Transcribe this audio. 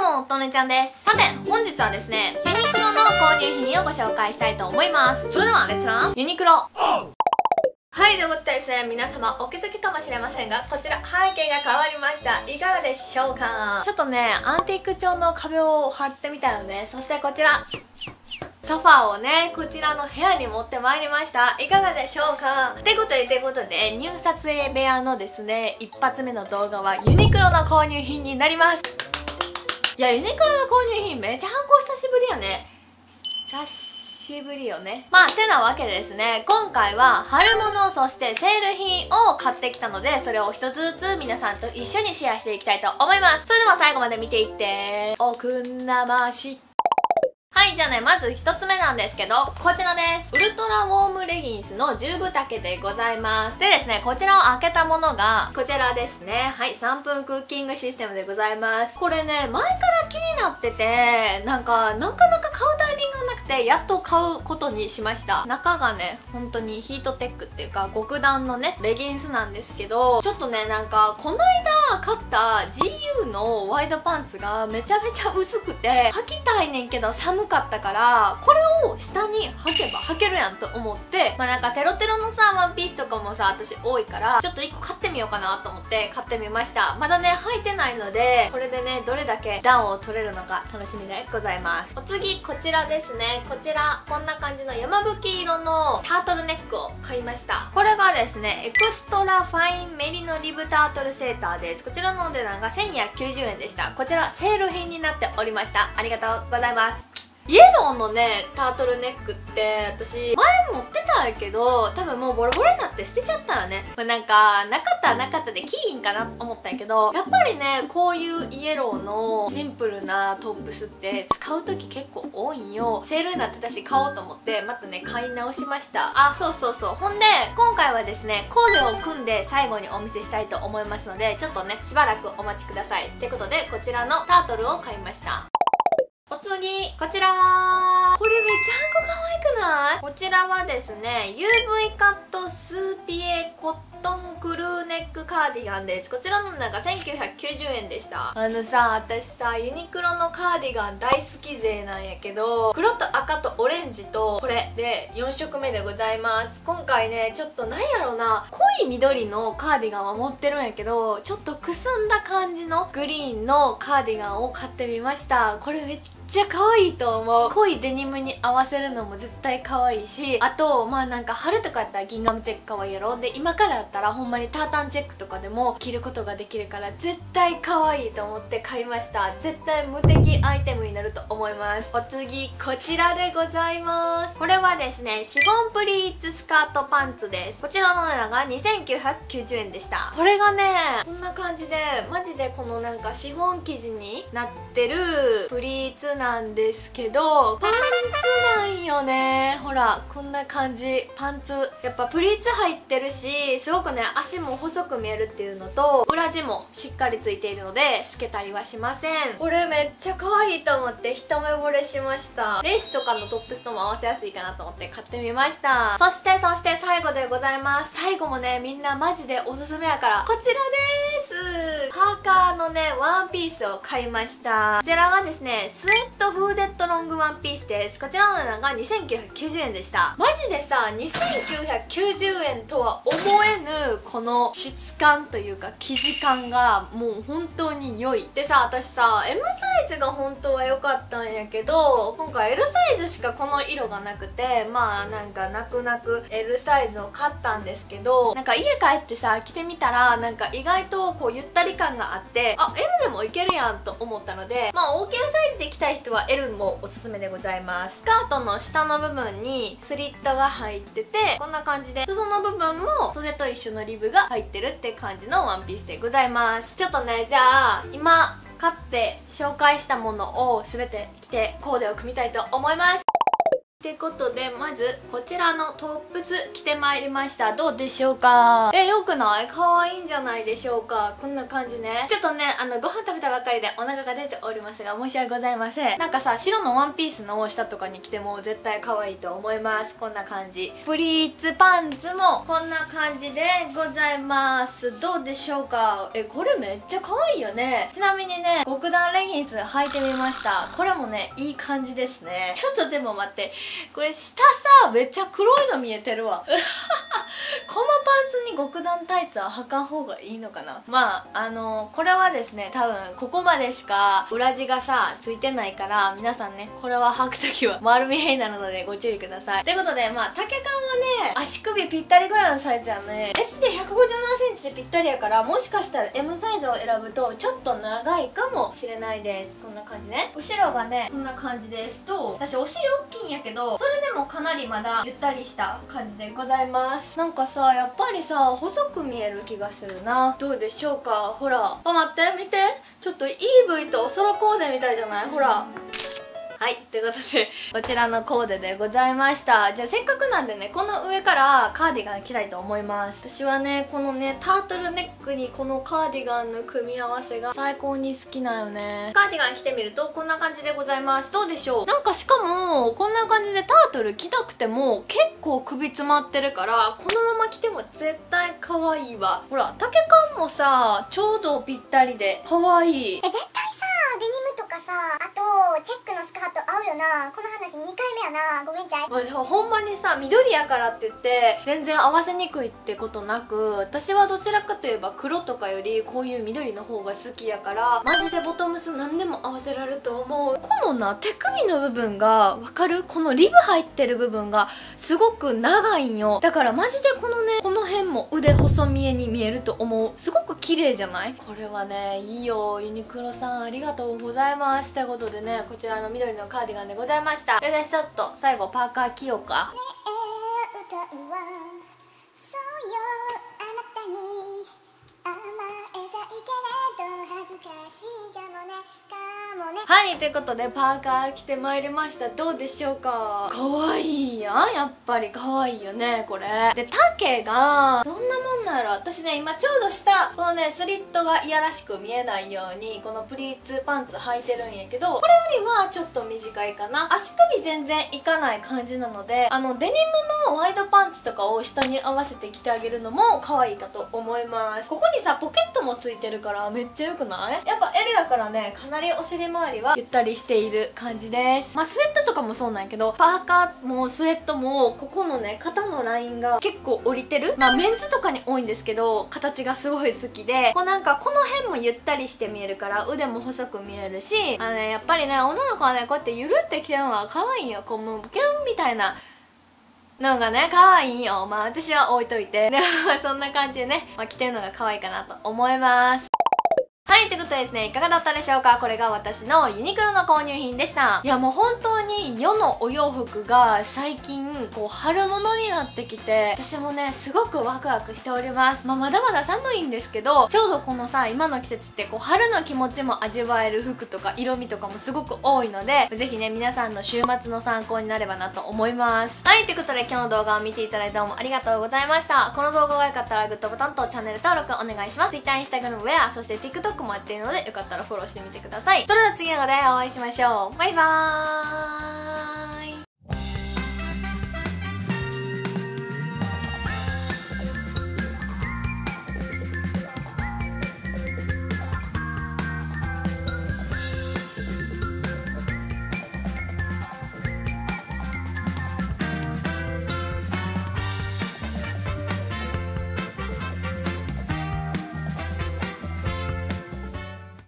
も、とねちゃんです。さて、本日はですね、ユニクロの購入品をご紹介したいと思います。それでは、レッツランユニクロ。はい、ということでですね、皆様お気づきかもしれませんが、こちら背景が変わりました。いかがでしょうか？ちょっとね、アンティーク調の壁を貼ってみたよね。そしてこちら、ソファーをね、こちらの部屋に持ってまいりました。いかがでしょうか？ってことで、ニュー撮影部屋のですね、一発目の動画はユニクロの購入品になります。いや、ユニクロの購入品めっちゃ反抗久しぶりやね。久しぶりよね。まあ、てなわけでですね、今回は春物、そしてセール品を買ってきたので、それを一つずつ皆さんと一緒にシェアしていきたいと思います。それでは最後まで見ていって、おくんなまし。はい、じゃあね、まず一つ目なんですけど、こちらです。ウルトラウォームレギンスの10分丈でございます。でですね、こちらを開けたものが、こちらですね。はい、3分クッキングシステムでございます。これね、前から気になってて、なかなか買うタイミングがなくて、やっと買うことにしました。中がね、本当にヒートテックっていうか、極暖のね、レギンスなんですけど、ちょっとね、この間買った GU のワイドパンツがめちゃめちゃ薄くて、履きたいねんけど寒かったから、これを下に履けば履けるやんと思って、まあテロテロのさ、ワンピースとかもさ、私多いから、ちょっと1個買ってみようかなと思って買ってみました。まだね、履いてないので、これでね、どれだけ暖を取れるのか楽しみでございます。お次、こちらですね。こちら、こんな感じの山吹色のタートルネックを買いました。これがですね、エクストラファインメリノリブタートルセーターです。こちらのお値段が1290円でした。こちら、セール品になっておりました。ありがとうございます。イエローのね、タートルネックって私前持ってたんやけど、多分もうボロボロになって捨てちゃったよね。まあ、なかったらなかったでキーンかなと思ったんやけど、やっぱりね、こういうイエローのシンプルなトップスって使う時結構多いんよ。セールになってたし買おうと思ってまたね、買い直しました。あ、そう。ほんで今回はですね、コーデを組んで最後にお見せしたいと思いますので、ちょっとね、しばらくお待ちください。ってことで、こちらのタートルを買いました。お次、こちら、これめちゃんこ可愛くない？こちらはですね、UV カットスーピエコットンクルーネックカーディガンです。こちらの値段が1990円でした。私さ、ユニクロのカーディガン大好き勢なんやけど、黒と赤とオレンジとこれで4色目でございます。今回ね、ちょっとなんやろな、濃い緑のカーディガンは持ってるんやけど、ちょっとくすんだ感じのグリーンのカーディガンを買ってみました。これめっちゃ可愛いと思う。濃いデニムに合わせるのも絶対可愛いし、あと春とかやったらギンガムチェック可愛いやろ。で、今からやったらほんまにタータンチェックとかでも着ることができるから絶対可愛いと思って買いました。絶対無敵アイテムになると思います。お次、こちらでございます。これはですね、シフォンプリーツスカートパンツです。こちらの値段が2990円でした。これがね、こんな感じで、マジでこのシフォン生地になってるプリーツなんですけど、パンツなんよね。ほら、こんな感じ。パンツやっぱプリーツ入ってるし、すごくね、足も細く見えるっていうのと、裏地もしっかりついているので透けたりはしません。これめっちゃ可愛いと思って一目惚れしました。レースとかのトップスとも合わせやすいかなと思って買ってみました。そして最後でございます。最後もね、みんなマジでおすすめやから、こちらです。パーカーのね、ワンピースを買いました。こちらがですね、スウェットフーデッドロングワンピースです。こちらの値段が2990円でした。マジでさ、2990円とは思えぬこの質感というか生地感がもう本当に良い。でさ、私さ M サイズが本当は良かったんやけど、今回 L サイズしかこの色がなくて、泣く L サイズを買ったんですけど、家帰ってさ着てみたら意外とこうゆったり感があって、あ、 M でもいけるやんと思ったので、大きめサイズで着たい人は L もおすすめでございます。スカートの下の部分にスリットが入ってて、こんな感じで裾の部分も袖と一緒のリブが入ってるって感じのワンピースでございます。ちょっとね、じゃあ今買って紹介したものを全て着てコーデを組みたいと思います。 ってことでまずこちらのトップス着てまいりました。どうでしょうか？よくない？可愛いんじゃないでしょうか。こんな感じね。ちょっとねご飯食べたばっかりでお腹が出ておりますが申し訳ございません。なんかさ、白のワンピースの下とかに着ても絶対可愛いと思います。こんな感じ。プリーツパンツもこんな感じでございます。どうでしょうか？これめっちゃ可愛いよね。ちなみにね、極暖レギンス履いてみました。これもねいい感じですね。ちょっとでも待って、これ下さめっちゃ黒いの見えてるわこのパンツに極暖タイツは履かん方がいいのかな。まあこれはですね、多分ここまでしか裏地がさついてないから、皆さんねこれは履くときは丸見えになるのでご注意ください。ということで、まあ丈感はね足首ぴったりぐらいのサイズやね。 S で1 5 7センチでぴったりやから、もしかしたら M サイズを選ぶとちょっと長いかもしれないです。こんな感じね。後ろがねこんな感じですと、私お尻大きいんやけどそれでもかなりまだゆったりした感じでございます。なんかさ、やっぱりさ細く見える気がするな。どうでしょうか？ほら、待って見て、ちょっと EV と空コーデみたいじゃない？ほら。はい、ということでこちらのコーデでございました。じゃあせっかくなんでね、この上からカーディガン着たいと思います。私はねこのねタートルネックにこのカーディガンの組み合わせが最高に好きなよね。カーディガン着てみるとこんな感じでございます。どうでしょう？なんかしかもこんな感じでタートル着なくても結構首詰まってるから、このまま着ても絶対可愛いわ。ほら丈感もさちょうどぴったりで可愛い。 絶対さデニムとかさ、あとチェックのスカート合うよな。この話2回目やな。ごめんちゃい。 ほんまにさ、緑やからって言って全然合わせにくいってことなく、私はどちらかといえば黒とかよりこういう緑の方が好きやから、マジでボトムス何でも合わせられると思う。このな手首の部分がわかる？このリブ入ってる部分がすごく長いんよ。だからマジでこのね、この辺も腕細見えに見えると思う。すごく綺麗じゃない？これはねいいよ。ユニクロさんありがとうございます。ということでね、こちらの緑のカーディガンでございました。でね、ちょっと最後パーカー着ようか。 歌うわ、そうよあなたに甘えたいけれど恥ずかしいかもねはい、ということでパーカー着てまいりました。どうでしょうか？可愛いやん。やっぱり可愛いよねこれで。丈がどんなもんなんやろ。私ね今ちょうど下このねスリットがいやらしく見えないようにこのプリーツパンツ履いてるんやけど、これよりはちょっと短いかな。足首全然いかない感じなので、デニムのワイドパンツとかを下に合わせて着てあげるのも可愛いかと思います。ここにさポケットもついてるからめっちゃ良くない？やっぱ L やからね、かなりお尻周りはゆったりしている感じです。まあスウェットとかもそうなんやけど、パーカーもスウェットもここのね肩のラインが結構降りてる。まあメンズとかに多いんですけど、形がすごい好きで、こうなんかこの辺もゆったりして見えるから腕も細く見えるし、やっぱりね女の子はねこうやってゆるって着てるのが可愛いよ。こうもうギュンみたいなのがね可愛いよ。まあ私は置いといて、でもそんな感じでね、着てるのが可愛いかなと思います。はい、ということでですね、いかがだったでしょうか？これが私のユニクロの購入品でした。いやもう本当に世のお洋服が最近こう春物になってきて、私もねすごくワクワクしております。まあまだまだ寒いんですけど、ちょうどこのさ今の季節ってこう春の気持ちも味わえる服とか色味とかもすごく多いので、ぜひね皆さんの週末の参考になればなと思います。はい、ということで今日の動画を見ていただいてどうもありがとうございました。この動画が良かったらグッドボタンとチャンネル登録お願いします。Twitter、Instagram、ウェア、そして TikTokもやっているのでよかったらフォローしてみてください。それでは次の動画でお会いしましょう。バイバーイ。